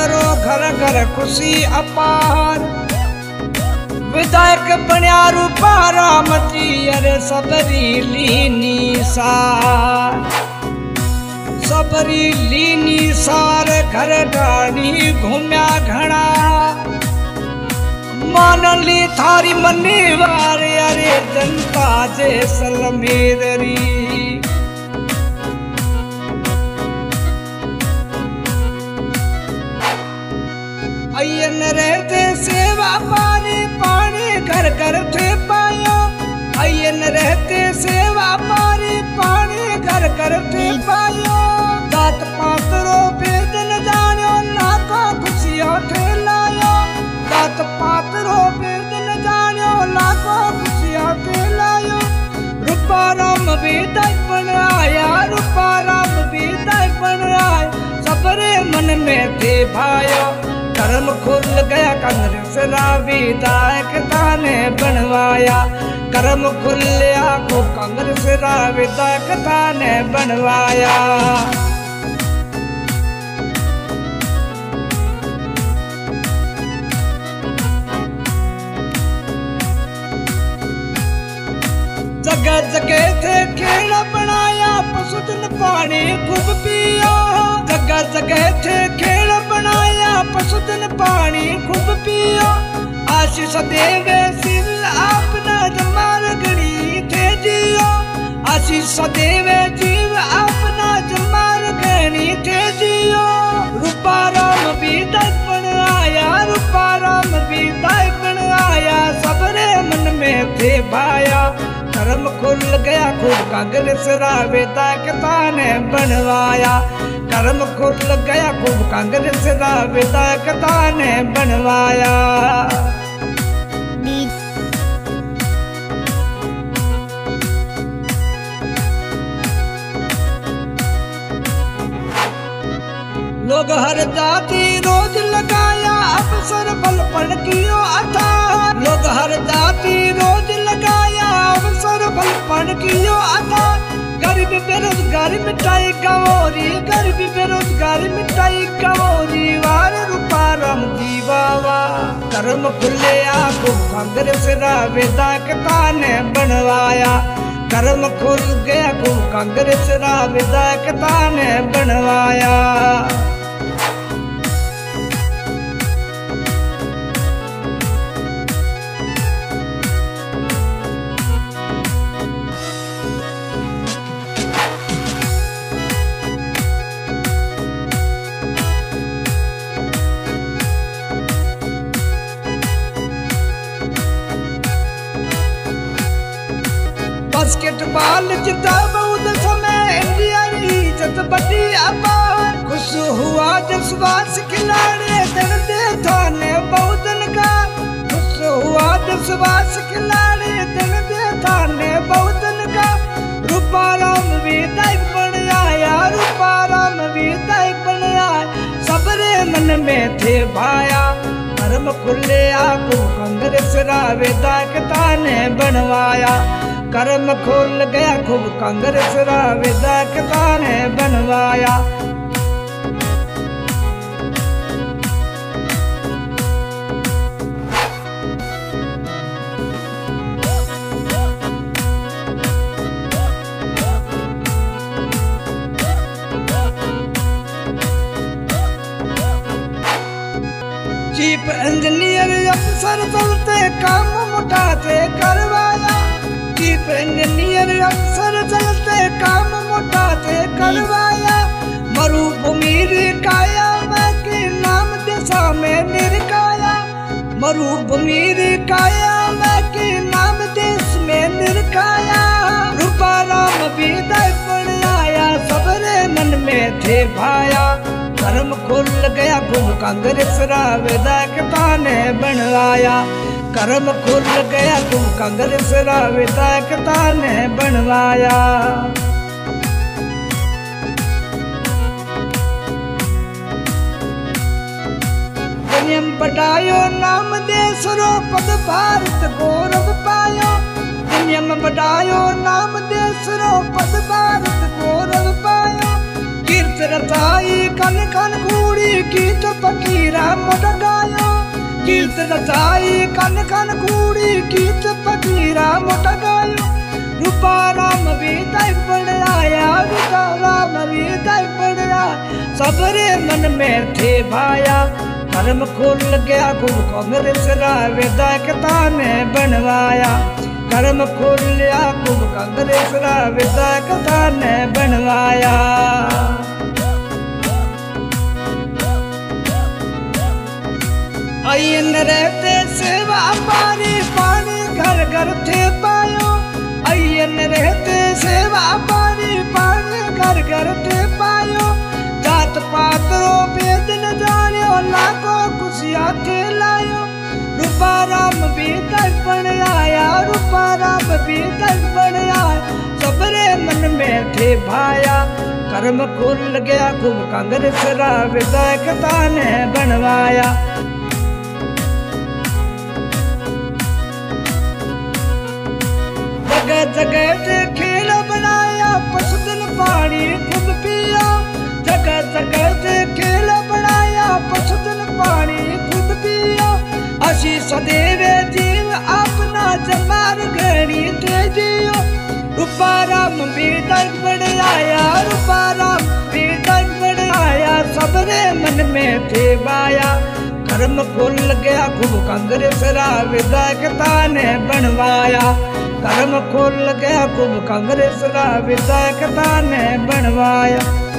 रो घर घर खुशी अपार। विधायक बन्या रूपा रामजी अरे सबरी लीनी सार। सबरी लीनी सार घर डाणी घूम्या घना। मानली थारी मनी वार अरे जनता जे सलमेररी। अयन रहते सेवा पानी पानी घर घर थे पायो। अयन रहते सेवा पानी पानी घर घर थे पायो। जात पात रो भेद न जानो लाखों खुशियों थे लायो। जात पात रो भेद न जानो लाखों खुशियों थे लायो। रूपा राम भी दर्पण आया। रूपा राम भी दर्पण आया। सबरे मन में थे भायो। कर्म खुल गया कांग्रेस रा विधायक ताने बनवाया। कर्म खुलिया को कांग्रेस रा विधायक ताने बनवाया। जगह जगह थे खेल बनाया। पशुधन पानी खूब पिया। जगह जगह थे खेल बनाया। पशुधन पानी खूब पियो। आशीष देवे सिर अपना जमाल गणी थे जियो। आशीष देवे जीव अपना जमाल गणी थे जियो। रूपा राम भी दर्पण आया। रूपा राम भी दर्पण आया। सबरे मन में थे भाया। कर्म खुल गया खूब कांग्रेस रा विधायक ताने बनवाया। कर्म खुल गया खूब कांग्रेस रा विधायक ताने बनवाया। लोग हर जाति रोज लगाया। अवसर बलपन कियो अथा। लोग हर जाति रोज लगाया। अवसर बलपन कियो अथा। गरीब बेरोजगारी मिटाई गवोरी। गरीब बेरोजगारी मिटाई गवोरी। वार रूपा राम जी बाबा। कर्म खुले आगो कांग्रेस रा विधायक ताने बनवाया। कर्म खुल गया को कांग्रेस रा विधायक ताने बनवाया। बास्केटबॉल जिता बहुत समय इंडिया की इज्जत बड़ी अपार। खुश हुआ देशवास खिलाड़ी धन दे थाने बहुतन का। खुश हुआ देशवास खिलाड़ी धन दे थाने बहुतन का। रूपा राम विधायक बन आया। रूपा राम विधायक बन आया। सबरे मन में थे भाया। कर्म खुले आगो कांग्रेस रा विधायक ताने बनवाया। कर्म खुल गया खूब कांग्रेस रा विधायक ताने बनवाया। चीफ इंजीनियर अफसर चलते काम मुटाते करवाया। चीफ इंजीनियर अफसर चलते काम मुटाते करवाया। मरुभूमि रिकाया मैं के नाम दिशा में निरकाया। मरुभूमि रिकाया मैं के नाम देश में निरकाया। रूपा राम विधायक बन आया। सबरे मन में थे भाया। कर्म खुल गया खूब कांग्रेस रा विधायक ताने बनवाया। कर्म खुल गया खूब कांग्रेस रा विधायक ताने बनवाया। नियम बढ़ायो नाम देश रो पद भारत गौरव पायो। नियम बढ़ायो नाम देश रो पद भारत गौरव पायो। कीर्त रचाई कन कन कूड़ी गीत फकीरा मुट गायो। गीत रचाई कन कन कूड़ी गीत फकीरा मुट गायो। रूपा राम भी तय पड़ आया, रूपा राम भी तय पड़ आया। सबरे मन में थे भाया, कर्म खोल गया खूब कांग्रेस रावेदा कथा ने बनवाया। कर्म खोल लिया खूब कांग्रेस रावेदा कथा ने बनवाया। अयन रहते सेवा पानी पानी घर घर थे पायो। अयन रहते सेवा पानी पानी घर घर थे पायो। जात पात रो भेद न जानियो, लाखों खुशियां थे लायो। रूपा राम भी दर्पण आया, रूपा राम भी दर्पण आया। सबरे मन में थे भाया, कर्म खोल गया खूब कांग्रेस रावेदा कथा ने बनवाया। जगह जगह से खेल बनाया, पशुधन पानी खूब पिया। जगह जगह से खेल बनाया, पशुधन पानी खूब पिया। आशीष देवे जीव अपना जमार घड़ी थे जियो। रूपा राम भी दर्पण आया, रूपा राम भी दर्पण आया। सबरे मन में थे बाया, कर्म खोल गया खूब कांग्रेस रावेदा कथा ने बनवाया। कर्म खोल गया खूब कांग्रेस रावेदा कथा ने बनवाया।